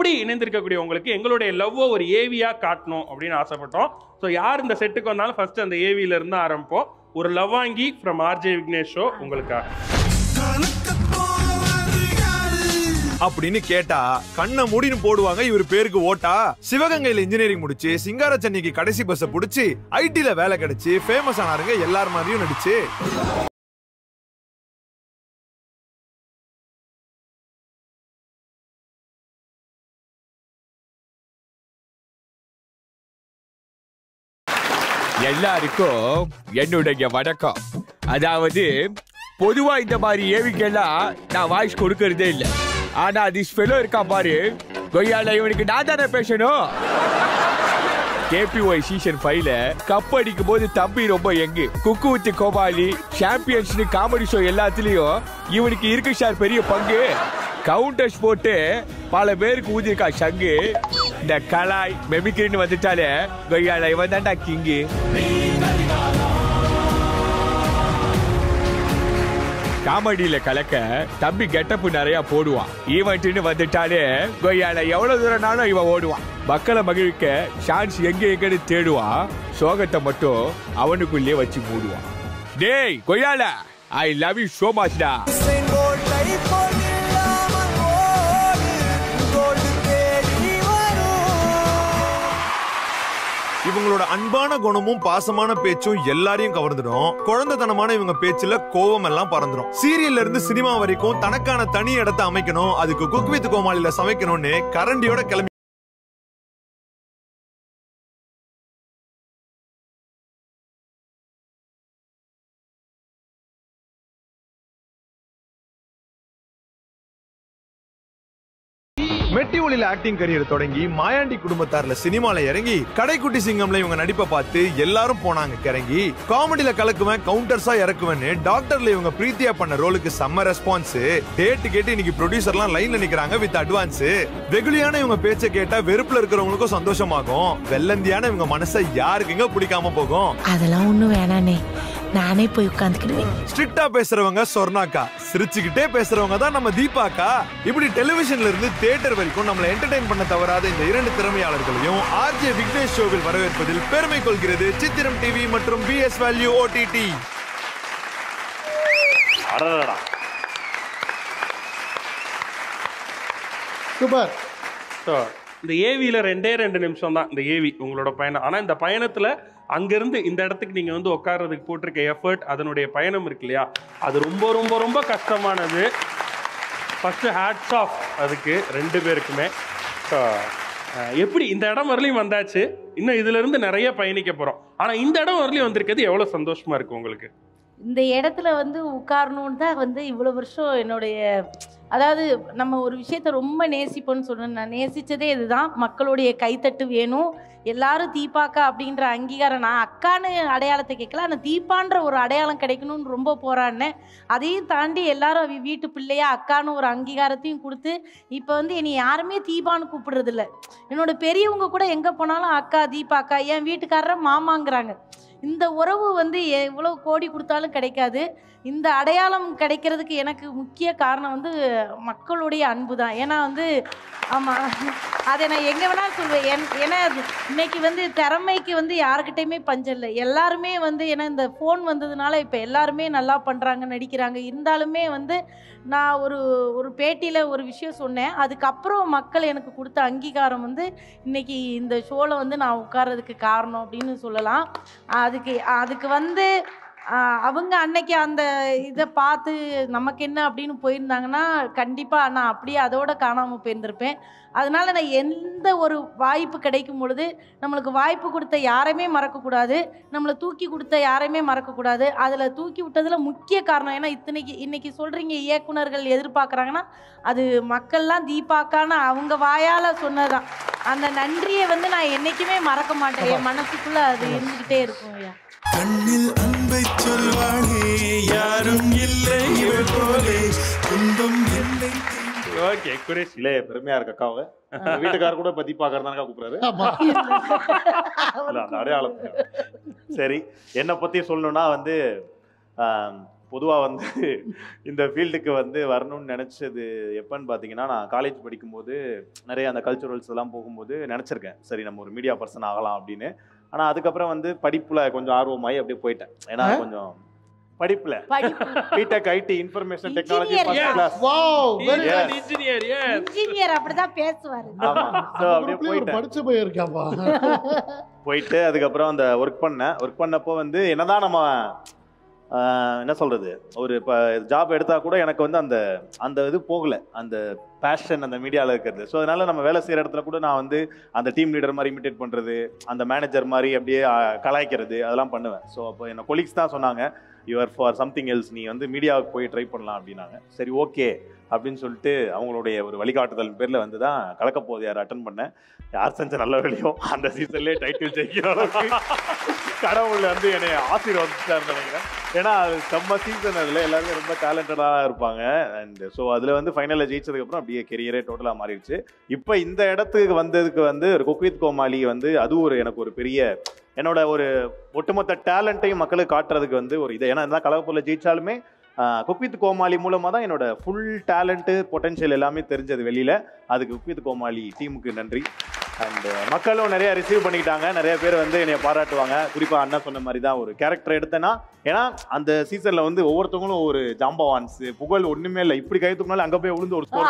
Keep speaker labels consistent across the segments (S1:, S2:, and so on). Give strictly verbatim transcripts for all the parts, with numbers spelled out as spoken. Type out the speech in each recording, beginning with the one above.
S1: அப்படி இணைந்திருக்கக்கூடிய உங்களுக்கு எங்களுடைய லவ்வோ ஒரு ஏவியா காட்டணும் அப்படின்னு ஆசைப்பட்டோம். ஸோ யார் இந்த செட்டுக்கு வந்தாலும் ஃபர்ஸ்ட் அந்த ஏவியில இருந்து ஆரம்பிப்போம். ஒரு லவ்வாங்கி ஃப்ரம் ஆர்ஜே விக்னேஷ் ஷோ உங்களுக்காக.
S2: அப்படின்னு கேட்டா கண்ணை மூடின்னு போடுவாங்க இவர் பேருக்கு ஓட்டா. சிவகங்கையில இன்ஜினியரிங் முடிச்சு சிங்கார சென்னைக்கு கடைசி பஸ் புடிச்சு ஐடில வேலை கிடைச்சு ஃபேமஸ் ஆனாருங்க. எல்லார் மாதிரியும் நடிச்சு
S3: எல்லாருக்கும் என்னுடைய வணக்கம். அதாவது பொதுவா இந்த மாதிரி ஏவிக்கெல்லாம் நான் வாய்ஸ் கொடுக்கறதே இல்லை. ஆனா திஸ் ஃபெலோ இருக்கா பாரு, கொய்யால இவனுக்கு நான் தானே பேசணும். கேபிஒய் சீசன் ஃபைவ்ல கப் அடிக்கும் போது தம்பி ரொம்ப எங்கு குக்கு வித் கோபாலி சாம்பியன்ஸ் காமெடி ஷோ எல்லாத்துலயும் இவனுக்கு இருக்கு சார் பெரிய பங்கு. கவுண்டர்ஸ் போட்டு பல பேருக்கு ஊதிருக்கா சங்கு. இந்த கலாய் மெமிக்ரின்னு வந்துட்டாலே கொய்யால இவன் தான்டா கிங்கு. காமெடியில கலக்க தம்பி கெட்டப்பு நிறைய போடுவான். ஈவெண்ட்னு வந்துட்டாலே கொய்யால எவ்வளவு தூரம்னாலும் இவன் ஓடுவான். மக்களை மகிழ்விக்க சான்ஸ் எங்க எங்கன்னு தேடுவான். சோகத்தை மட்டும் அவனுக்குள்ளே வச்சு மூடுவான். டேய் கொய்யால I love you so much டா.
S2: இவங்களோட அன்பான குணமும் பாசமான பேச்சும் எல்லாரையும் கவர்ந்துடும். குழந்தைத்தனமான இவங்க பேச்சுல கோவம் எல்லாம் பறந்துடும். சீரியல்ல இருந்து சினிமா வரைக்கும் தனக்கான தனி இடத்தை அமைக்கணும், அதுக்கு குக் வித் கோமாளில சமைக்கணும்னு கரண்டியோட கிளம்பி மெட்டி ஒளியில ஆக்டிங் கரியர் தொடங்கி மாயாண்டி குடும்பத்தார்ல சினிமால இறங்கி கடைக்குட்டி சிங்கம்ல இவங்க நடிப்பை பார்த்து எல்லாரும் போனாங்க கிறங்கி. காமெடியில கலக்குவேன் கவுண்டர்ஸா இறக்குவேன்னு டாக்டர்ல இவங்க பிரீத்தியா பண்ண ரோலுக்கு செம்ம ரெஸ்பான்ஸ். டேட் கேட்டு இன்னைக்கு ப்ரொடியூசர்லாம் லைன்ல நிக்கிறாங்க வித் அட்வான்ஸ். வெகுளியான இவங்க பேச்சை கேட்டா வெறுப்புல இருக்கிறவங்களுக்கும் சந்தோஷமாகும். வெள்ளந்தியான இவங்க மனசை யாருக்குங்க பிடிக்காம போகும்.
S4: அதெல்லாம் ஒண்ணும் வேணானே, நானே போய் உட்கார்ந்துக்கிடுவேன்.
S2: ஸ்ட்ரிக்ட்டா பேசுறவங்க சொர்ணாக்கா, சிரிச்சுக்கிட்டே பேசுறவங்க தான் நம்ம தீபாக்கா. இப்படி டெலிவிஷன்ல இருந்து தியேட்டர் வரைக்கும் நம்மளை என்டர்டெயின் பண்ண தவறாத இந்த இரண்டு திறமையாளர்களையும் ஆர்ஜே விக்னேஷ் ஷோவில் வரவேற்பதில் பெருமை கொள்கிறது சித்திரம் டிவி மற்றும் PS value OTT.
S1: Super. So இந்த ஏவியில் ரெண்டே ரெண்டு நிமிஷம் தான் இந்த ஏவி உங்களோட பயணம். ஆனால் இந்த பயணத்தில் அங்கேருந்து இந்த இடத்துக்கு நீங்கள் வந்து உட்கார்றதுக்கு போட்டிருக்க எஃபர்ட், அதனுடைய பயணம் இருக்கு இல்லையா, அது ரொம்ப ரொம்ப ரொம்ப கஷ்டமானது. ஃபஸ்ட்டு ஹேட்ஸ் ஆஃப் அதுக்கு ரெண்டு பேருக்குமே. ஸோ எப்படி இந்த இடம் வரலையும் வந்தாச்சு, இன்னும் இதுலேருந்து நிறைய பயணிக்க போகிறோம். ஆனால் இந்த இடம் வரலையும் வந்திருக்கிறது எவ்வளோ சந்தோஷமாக இருக்குது உங்களுக்கு?
S4: இந்த இடத்துல வந்து உட்காரணுன்னு தான் வந்து இவ்வளோ வருஷம் என்னுடைய, அதாவது நம்ம ஒரு விஷயத்த ரொம்ப நேசிப்போன்னு சொல்லணும். நான் நேசித்ததே இதுதான், மக்களுடைய கைத்தட்டு வேணும், எல்லாரும் தீபாக்கா அப்படின்ற அங்கீகாரம். நான் அக்கான்னு அடையாளத்தை கேட்கல, ஆனால் தீபான்ற ஒரு அடையாளம் கிடைக்கணும்னு ரொம்ப போராடினேன். அதையும் தாண்டி எல்லாரும் வீட்டு பிள்ளையா அக்கான்னு ஒரு அங்கீகாரத்தையும் கொடுத்து இப்போ வந்து என்னை யாருமே தீபான்னு கூப்பிடுறதில்ல. என்னோட பெரியவங்க கூட எங்கே போனாலும் அக்கா தீபாக்கா, என் வீட்டுக்காரரை மாமாங்கிறாங்க. இந்த உறவு வந்து எவ்வளோ கோடி கொடுத்தாலும் கிடைக்காது. இந்த அடையாளம் கிடைக்கிறதுக்கு எனக்கு முக்கிய காரணம் வந்து மக்களுடைய அன்பு தான். ஏன்னா வந்து ஆமாம், அதை நான் எங்கே வேணாலும் சொல்லுவேன். என் ஏன்னா இன்னைக்கு வந்து திறமைக்கு வந்து யாருக்கிட்டையுமே பஞ்சம் இல்லை. எல்லாருமே வந்து ஏன்னா இந்த ஃபோன் வந்ததுனால இப்போ எல்லாருமே நல்லா பண்ணுறாங்க, நடிக்கிறாங்க. இருந்தாலுமே வந்து நான் ஒரு ஒரு பேட்டியில் ஒரு விஷயம் சொன்னேன், அதுக்கப்புறம் மக்கள் எனக்கு கொடுத்த அங்கீகாரம் வந்து இன்னைக்கு இந்த ஷோவில் வந்து நான் உட்கார்றதுக்கு காரணம் அப்படின்னு சொல்லலாம். அதுக்கு அதுக்கு வந்து அவங்க அன்னைக்கு அந்த இதை பார்த்து நமக்கு என்ன அப்படின்னு போயிருந்தாங்கன்னா கண்டிப்பாக நான் அப்படியே அதோட காணாமல் போயிருந்திருப்பேன். அதனால நான் எந்த ஒரு வாய்ப்பு கிடைக்கும் பொழுது நம்மளுக்கு வாய்ப்பு கொடுத்த யாரையுமே மறக்கக்கூடாது, நம்மளை தூக்கி கொடுத்த யாரையுமே மறக்கக்கூடாது. அதில் தூக்கி விட்டதில் முக்கிய காரணம், ஏன்னா இத்தனைக்கு இன்னைக்கு சொல்கிறீங்க இயக்குனர்கள் எதிர்பார்க்குறாங்கன்னா அது மக்கள்லாம் தீபாக்கான்னு அவங்க வாயால் சொன்னதான். அந்த நன்றியை வந்து நான் என்றைக்குமே மறக்க மாட்டேன், என் மனசுக்குள்ளே அது இருந்துக்கிட்டே இருக்கும். ஐயா
S5: கண்ணில் அன்பை சொல்வானே யாரும் இல்லை இவள் போலே துன்பம் இல்லை.
S1: ஓகே குரேஷ்,
S6: இல்ல பெருமையா இருக்கு அக்காவை. வீட்டுக்காரர் கூட பத்தி பாக்குறதானக்கா கூப்பிடுறாரு. அந்த அடையாளம். சரி, என்னை பத்தி சொல்லணும்னா வந்து பொதுவாக வந்து இந்த ஃபீல்டுக்கு வந்து வரணும்னு நினச்சது எப்போன்னு பார்த்தீங்கன்னா, நான் காலேஜ் படிக்கும்போது நிறைய அந்த கல்ச்சுரல்ஸ் எல்லாம் போகும்போது நினச்சிருக்கேன், சரி நம்ம ஒரு மீடியா பர்சன் ஆகலாம் அப்படின்னு. ஆனால் அதுக்கப்புறம் வந்து படிப்பில் கொஞ்சம் ஆர்வமாகி அப்படியே போயிட்டேன். ஏன்னா கொஞ்சம் படிப்புல B Tech IT information technology first class.
S1: Wow, very good. Engineer. Yes,
S4: engineer அப்படிதான் பேசுவாரு.
S6: ஆமா. சோ அப்படியே போயிட்டேன்.
S7: படிச்சு போய் இருக்காப்பா.
S6: போயிட்டு அதுக்கப்புறம் அந்த ஒர்க் பண்ணேன். ஒர்க் பண்ணப்போ வந்து என்னதான் நம்ம என்ன சொல்றது, ஒரு இப்போ ஜாப் எடுத்தா கூட எனக்கு வந்து அந்த அந்த இது போகல, அந்த பேஷன் அந்த மீடியாவில் இருக்கிறது. ஸோ அதனால நம்ம வேலை செய்கிற இடத்துல கூட நான் வந்து அந்த டீம் லீடர் மாதிரி இமிட்டேட் பண்ணுறது, அந்த மேனேஜர் மாதிரி அப்படியே கலாய்க்கிறது அதெல்லாம் பண்ணுவேன். ஸோ அப்போ என்ன கொலீக்ஸ் தான் சொன்னாங்க, யுவர் ஃபார் சம்திங் எல்ஸ், நீ வந்து மீடியாவுக்கு போய் ட்ரை பண்ணலாம் அப்படின்னாங்க. சரி ஓகே அப்படின்னு சொல்லிட்டு அவங்களுடைய ஒரு வழிகாட்டுதல் பேரில் வந்து தான் கலக்கப்போது யார் அட்டன் பண்ணேன். யார் செஞ்ச நல்ல வேலையும் அந்த சீசன்லேயே டைட்டில் ஜெயிக்கிற அளவுக்கு கடவுள் வந்து என்னை ஆசீர்வதிச்சார் நினைக்கிறேன். ஏன்னா அது செம்ம சீசன், அதில் எல்லாருமே ரொம்ப டேலண்டடாக இருப்பாங்க. அண்ட் ஸோ அதில் வந்து ஃபைனலில் ஜெயிச்சதுக்கப்புறம் அப்படியே கெரியரே டோட்டலாக மாறிடுச்சு. இப்போ இந்த இடத்துக்கு வந்ததுக்கு வந்து ஒரு குக் வித் கோமாளி வந்து அது ஒரு எனக்கு ஒரு பெரிய என்னோட ஒரு ஒட்டுமொத்த டேலண்ட்டையும் மக்களுக்கு காட்டுறதுக்கு வந்து ஒரு இது. ஏன்னா என்ன கலகப்பொருளில் ஜெயிச்சாலுமே குக் வித் கோமாளி மூலமாக தான் என்னோட ஃபுல் டேலண்ட்டு பொட்டன்ஷியல் எல்லாமே தெரிஞ்சது வெளியில். அதுக்கு குக் வித் கோமாளி டீமுக்கு நன்றி. அண்ட் மக்களும் நிறைய ரிசீவ் பண்ணிக்கிட்டாங்க, நிறைய பேர் வந்து என்னை பாராட்டுவாங்க. குறிப்பாக அண்ணா சொன்ன மாதிரி தான் ஒரு கேரக்டர் எடுத்தேன்னா, ஏன்னா அந்த சீசனில் வந்து ஒவ்வொருத்தவங்களும் ஒரு ஜாம்பவான்ஸ் புகழ் ஒன்றுமே இல்லை, இப்படி கை தூக்கினாலும் அங்கே போய் விழுந்து ஒரு ஸ்கோர்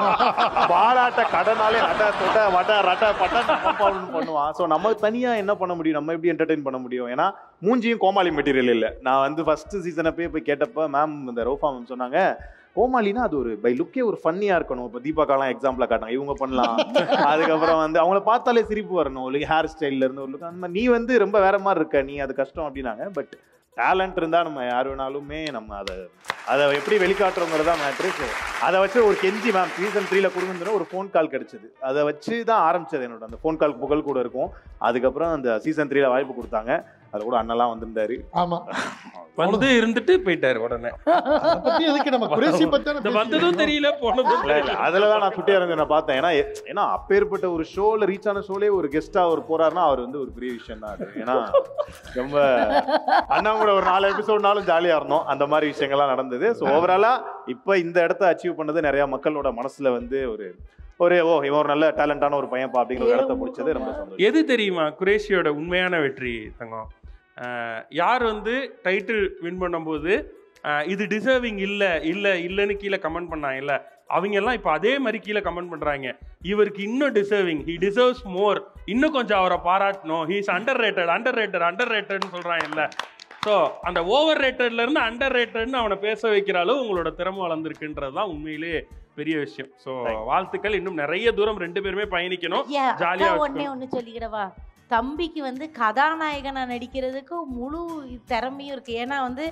S6: பாராட்ட கடனாலே அட்ட தொட்ட வட்ட ரட்ட பட்டன் பண்ணுவான். ஸோ நம்ம தனியாக என்ன பண்ண முடியும், நம்ம எப்படி என்டர்டெயின் பண்ண முடியும்? ஏன்னா மூஞ்சியும் கோமாளி மெட்டீரியல் இல்லை. நான் வந்து ஃபர்ஸ்ட் சீசனை போய் போய் கேட்டப்போ மேம் இந்த ரோஃபா மேம் சொன்னாங்க, கோமாளினா அது ஒரு பை லுக்கே ஒரு ஃபன்னியாக இருக்கணும். இப்போ தீபாக்காலாம் எக்ஸாம்பிளாக காட்டாங்க, இவங்க பண்ணலாம். அதுக்கப்புறம் வந்து அவங்கள பார்த்தாலே சிரிப்பு வரணும், ஒரு ஹேர் ஸ்டைலில் இருந்து ஒரு லுக் அந்த மாதிரி. நீ வந்து ரொம்ப வேற மாதிரி இருக்க, நீ அது கஷ்டம் அப்படின்னாங்க. பட் டேலண்ட் இருந்தால் நம்ம யார் வேணாலுமே நம்ம அதை அதை எப்படி வெளிக்காட்டுறோங்கிறது தான் மேட்ரு. ஸோ அதை வச்சு ஒரு கெஞ்சி மேம் சீசன் த்ரீல கொடுங்கன்னு ஒரு ஃபோன் கால் கிடைச்சது. அதை வச்சு தான் ஆரம்பிச்சது என்னோட அந்த ஃபோன் கால் புகழ் கூட இருக்கும். அதுக்கப்புறம் அந்த சீசன் த்ரீல வாய்ப்பு கொடுத்தாங்க, அது கூட அண்ணெல்லாம் வந்திருந்தாரு.
S7: ஆமா,
S1: வந்து இருந்துட்டு போயிட்டாரு உடனே.
S7: அத பத்தி எதுக்கு நம்ம குரேஷி பத்தி
S1: இந்த வந்ததும் தெரியல போனதும் தெரியல.
S6: அதுல தான் நான் குட்டியா இருந்து நான் பார்த்தேன். ஏன்னா ஏன்னா அப்பேற்பட்ட ஒரு ஷோல ரீச் ஆன ஷோலே ஒரு கெஸ்டா அவர் போறாருன்னா அவர் வந்து ஒரு பெரிய விஷயம் தான் அது. ஏன்னா ரொம்ப அண்ணா கூட ஒரு நாலு எபிசோட்னாலும் ஜாலியா இருந்தோம், அந்த மாதிரி விஷயங்கள்லாம் நடந்தது. ஸோ ஓவராலா இப்ப இந்த இடத்த அச்சீவ் பண்ணது நிறைய மக்களோட மனசுல வந்து ஒரு ஒரு ஓ இவன் ஒரு நல்ல டேலண்டான ஒரு பையன்ப்பா அப்படிங்கிற ஒரு இடத்த முடிச்சது ரொம்ப சந்தோஷம்.
S1: எது தெரியுமா குரேஷியோட உண்மையான வெற்றி தங்கம்? யார் வந்து டைட்டில் வின் பண்ணும்போது இது டிசர்விங் இல்லை இல்லை இல்லைன்னு கீழே கமெண்ட் பண்ணாங்க இல்லை, அவங்க எல்லாம் இப்போ அதே மாதிரி கீழே கமெண்ட் பண்ணுறாங்க, இவருக்கு இன்னும் டிசர்விங், ஹி டிசர்வ்ஸ் மோர், இன்னும் கொஞ்சம் அவரை பாராட்டணும், he is underrated underrated அண்டர் ரேட்டட்னு சொல்கிறாங்க இல்லை. ஸோ அந்த ஓவர் ரேட்டட்லேருந்து அண்டர் ரேட்டட்னு அவனை பேச வைக்கிற அளவு உங்களோட திறமை வளர்ந்துருக்குன்றது தான் உண்மையிலே பெரிய விஷயம். ஸோ வாழ்த்துக்கள், இன்னும் நிறைய தூரம் ரெண்டு பேருமே பயணிக்கணும். ஜாலியாக
S4: ஒன்னே ஒன்று சொல்லிக்கிடவா, தம்பிக்கு வந்து கதாநாயகனா நடிக்கிறதுக்கு முழு திறமையும் இருக்கு. ஏன்னா வந்து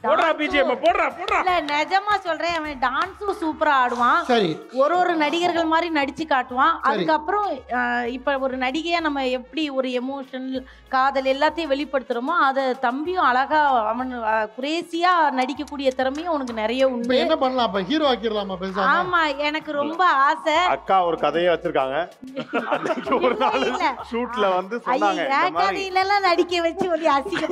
S4: நிஜமா சொல்றேன், அவன் டான்ஸும் சூப்பரா ஆடுவான், ஒரு ஒரு நடிகர்கள் மாதிரி நடிச்சு காட்டுவான். அதுக்கப்புறம் இப்ப ஒரு நடிகையா நம்ம எப்படி ஒரு எமோஷனல் காதல் எல்லாத்தையும் வெளிப்படுத்துறோமோ அதை தம்பியும் அழகா அவன் குரேசியா நடிக்கக்கூடிய திறமையும் உனக்கு நிறைய உண்டு.
S7: என்ன பண்ணலாம், அப்ப ஹீரோ ஆக்கிரலாமா? பேசாம.
S4: ஆமா, எனக்கு ரொம்ப ஆசை.
S6: அக்கா ஒரு கதையை வச்சிருக்காங்க, ஒரு நாள் ஷூட்ல வந்து
S4: நடிக்க வச்சு ஒரு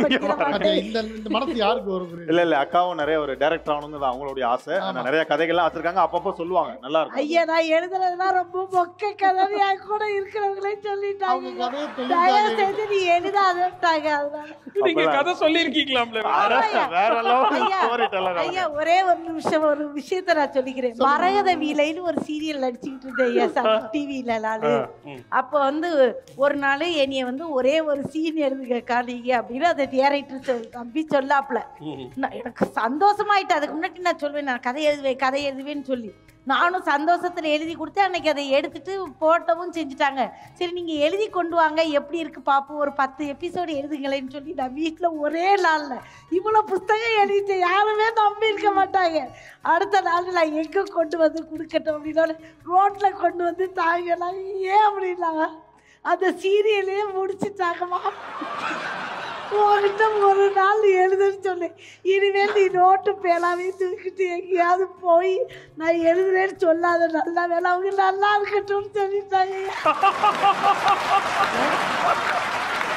S6: இல்ல இல்ல அக்காவும் நிறைய ஒரு டைரக்டர் ஆகணும்னு அவங்களுடைய ஆசை. நிறைய கதைகள்லாம் வச்சிருக்காங்க, அப்பப்போ சொல்லுவாங்க நல்லா இருக்கும்.
S4: ஐயா நான் எழுதுறதுலாம் ரொம்ப மொக்க கதையா கூட இருக்கிறவங்களே சொல்லிட்டாங்க, தயவு செஞ்சு நீ எழுதாதட்டாங்க.
S1: நீங்க கதை சொல்லிருக்கீங்களாம்ல
S6: வேற
S4: ஐயா ஒரே ஒரு நிமிஷம் ஒரு விஷயத்த நான் சொல்லிக்கிறேன். மரகத வீலைன்னு ஒரு சீரியல் நடிச்சுக்கிட்டு இருந்தேன் சன் டிவில நானு. அப்போ வந்து ஒரு நாள் என்னைய வந்து ஒரே ஒரு சீன் எழுதுங்க காலிங்க அப்படின்னு அதை டேரக்டர் தம்பி சொல்லாப்ல. எனக்கு சந்தோஷமாயிட்டு. அதுக்கு முன்னாடி நான் சொல்வேன் நான் கதை எழுதுவேன் கதை எழுதுவேன்னு சொல்லி நானும் சந்தோஷத்துல எழுதி கொடுத்தேன். அன்னைக்கு அதை எடுத்துட்டு போட்டவும் செஞ்சுட்டாங்க. சரி நீங்க எழுதி கொண்டு வாங்க எப்படி இருக்கு பாப்போம், ஒரு பத்து எபிசோடு எழுதுங்களேன்னு சொல்லி நான் வீட்டுல ஒரே நாள்ல இவ்வளவு புத்தகம் எழுதிட்டேன். யாருமே நம்பி இருக்க மாட்டாங்க. அடுத்த நாள் நான் எங்க கொண்டு வந்து கொடுக்கட்டும் அப்படின்னு ரோட்ல கொண்டு வந்து தாங்க. ஏன் அப்படின்னாங்க அந்த சீரியலே முடிச்சுட்டாங்கம்மா. உங்ககிட்ட ஒரு நாள் எழுதுன்னு சொன்னேன், இனிமேல் நீ நோட்டு பேலாவே தூக்கிட்டு எங்கேயாவது போய் நான் எழுதுறேன்னு சொல்லாத, நல்லா வேலை அவங்க நல்லா இருக்கட்டும்னு சொல்லிட்டாங்க.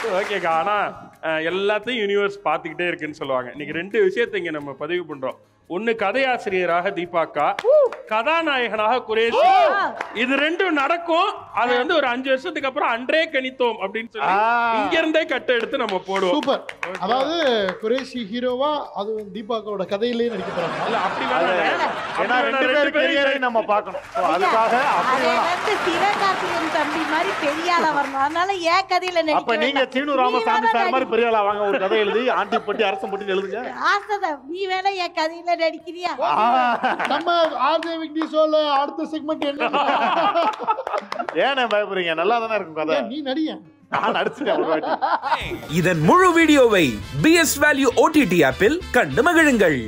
S1: ஓகேக்கா. ஆனா எல்லாத்தையும் யூனிவர்ஸ் பார்த்துக்கிட்டே இருக்குன்னு சொல்லுவாங்க. இன்னைக்கு ரெண்டு விஷயத்தை இங்க நம்ம பதிவு பண்றோம். ஒன்னு கதையாசிரியராக தீபாக்கா, கதாநாயகனாக குரேஷி. இது ரெண்டும் நடக்கும். அது வந்து ஒரு அஞ்சு வருஷத்துக்கு அப்புறம் அன்றே கணித்தோம் அப்படின்னு சொல்லி இங்க இருந்தே கட்ட எடுத்து நம்ம போடுவோம்.
S7: சூப்பர். அதாவது குரேஷி ஹீரோவா அது தீபாக்கோட கதையிலேயே நடிக்க போறாங்க.
S1: இல்ல அப்படி வேணாம்,
S6: நம்ம பார்க்கணும். அதுக்காக
S4: சிவகார்த்திகேயன் தம்பி மாதிரி பெரிய ஆளா வரணும். அதனால ஏன் கதையில நடிக்க.
S6: அப்ப நீங்க சீனு ராமசாமி சார் மாதிரி பெரிய ஆளா வாங்க, ஒரு கதை எழுதி ஆண்டி பட்டி அரசம் பட்டி எழுதுங்க.
S4: ஆசைதான். நீ வேணா என் கதையில நடிக்கிறியா?
S7: நம்ம ஆர்ஜே விக்னேஷ் ஷோல அடுத்த செக்மெண்ட் என்ன?
S6: ஏனே பயப்படுறீங்க? நல்லா தானே இருக்கும் கதை.
S7: நீ நடிங்க.
S6: நான் நடிச்சிட்டேன் ஒரு வாட்டி.
S8: இதன் முழு வீடியோவை பி எஸ் வேல்யூ ஓடிடி ஆப்பில் கண்டு மகிழுங்கள்.